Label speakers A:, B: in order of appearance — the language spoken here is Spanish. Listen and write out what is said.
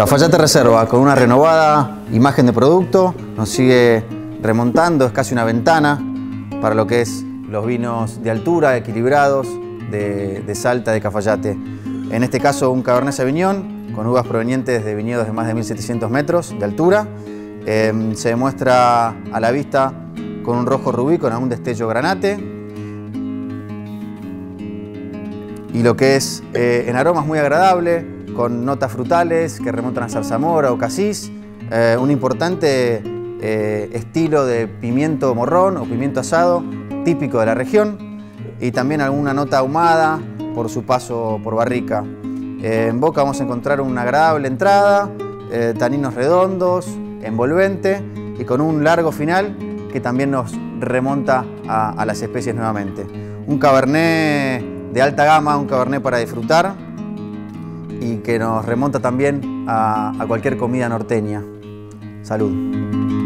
A: Cafayate Reserva, con una renovada imagen de producto, nos sigue remontando, es casi una ventana para lo que es los vinos de altura, equilibrados, de Salta, de Cafayate. En este caso un Cabernet Sauvignon, con uvas provenientes de viñedos de más de 1700 metros de altura. Se demuestra a la vista con un rojo rubí, con algún destello granate. Y lo que es en aromas muy agradable, con notas frutales que remontan a zarzamora o casis, un importante estilo de pimiento morrón o pimiento asado típico de la región, y también alguna nota ahumada por su paso por barrica. En boca vamos a encontrar una agradable entrada, taninos redondos, envolvente y con un largo final que también nos remonta a las especies nuevamente. Un Cabernet de alta gama, un Cabernet para disfrutar y que nos remonta también a cualquier comida norteña. Salud.